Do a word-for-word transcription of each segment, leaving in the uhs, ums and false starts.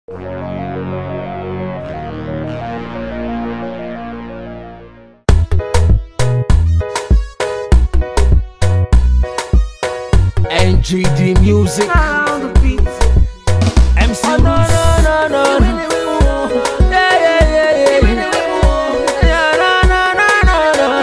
N G D music. M C oh, no, no, no, no. Yeah, yeah, yeah, yeah. Yeah, no, no, no,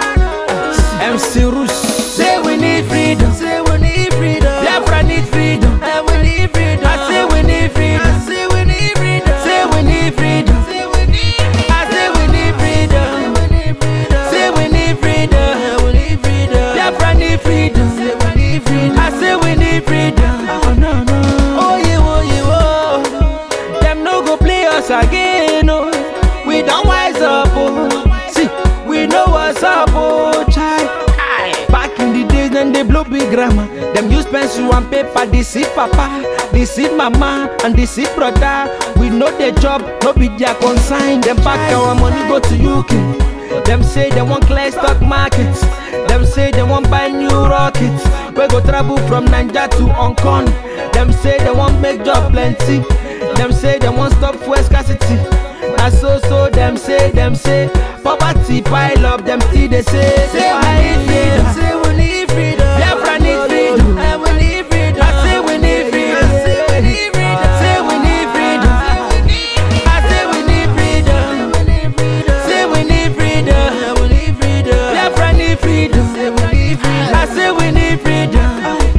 no. M C Rouge. Say we need freedom. Say we need freedom. Biafra need freedom. And we need freedom. I say we need freedom. I say we need freedom. Say we need freedom. Say we need freedom. I say we need freedom. Say we need freedom. We need freedom. Biafra need freedom. Say we need freedom. I say we need freedom. Oh no no. Oh yeah, oh yeah, oh. Them no go play us again. Oh, we don't wise up. Oh, see, we know what's up. Oh, child. Back in the days, then they blow big grammar. Them use pencil and paper, deceive papa, deceive mama, and deceive brother. We know their job, no be their consign. Them pack our money, go to U K. Them say they want clear stock markets. Them say they want buy new rockets. We go travel from Nigeria to Hong Kong. Them say they want make job plenty. Them say they want stop fuel scarcity. And so so them say, them say poverty pile up. Them still they say, say I need freedom. Say we need freedom. Biafra need freedom. And we need freedom. I say we need freedom. Say we need freedom. Say we need freedom. I say we need freedom. Say we need freedom. We need freedom. Biafra need freedom. Say we need freedom. I say we need freedom.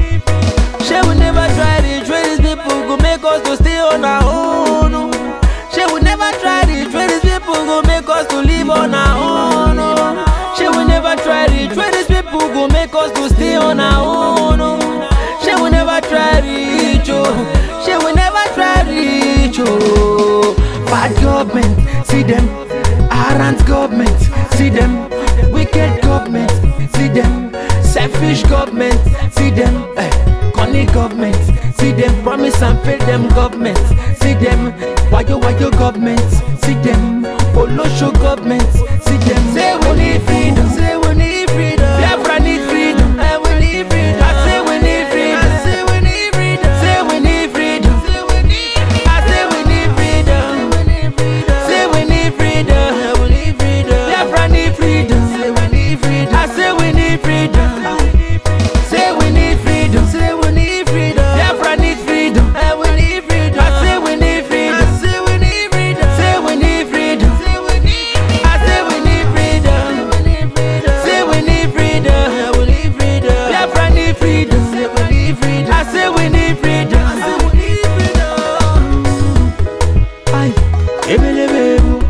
Shey we never try to trade these people go make us to stay on our own. Shey we never try to trade these people go make us to live on our own. Shey we never try to trade these people go make us to stay on our own. Shey we never try reach oh. Shey we never try reach oh. Bad government, see them. Arrant government, see them. Wicked government, see them. Selfish government, see them. Eh. Conny government, see them. Promise and fail them government, see them. Wayo wayo government, see them. Olosho government, see them. Say we need freedom, say we need freedom. Biafra need freedom, and we need freedom. I say we need freedom, I say we need freedom. Say we need freedom, I say we need freedom. Say we need freedom, and we need freedom. Biafra need freedom, say we need freedom. I say we need freedom. Say we need freedom, say we need freedom. Biafra need freedom, and we need freedom. I say we need freedom. Say we need freedom. Say we need freedom. I say we need freedom. Say we need freedom. We need freedom. Biafra need freedom. Say we need freedom. I say we need freedom. Ay, ebelebebo.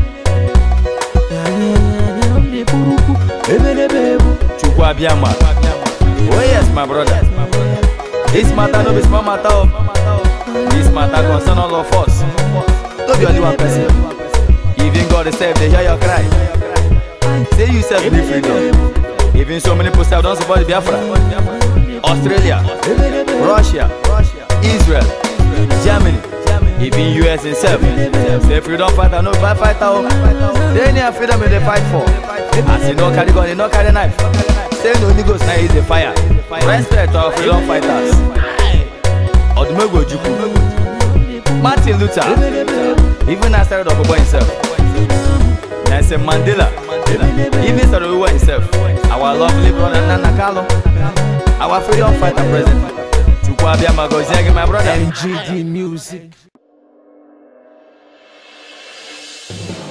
Ebelebebo. Chukwu Abiyama. Oh yes, my brother. This matter no be small matter. This matter concern all of us. No be only one person. Even God itself, they hear your cry. Say you self need freedom. Even so many people don't support Biafra. Australia, Russia, Israel, Germany, even U S itself. Say freedom fighter, no bad fighter. They need freedom they fight for. As you know, carry gun, you know carry knife. Say no niggas now is the fire. Respect our freedom fighters. Odumegwu Ojukwu, Martin Luther, even I started up by himself. Nelson Mandela, even started over himself. Our lovely brother Nana Kalo, our freedom fighter president. Chukwu Abiyama Goziagi, my brother. N G D music.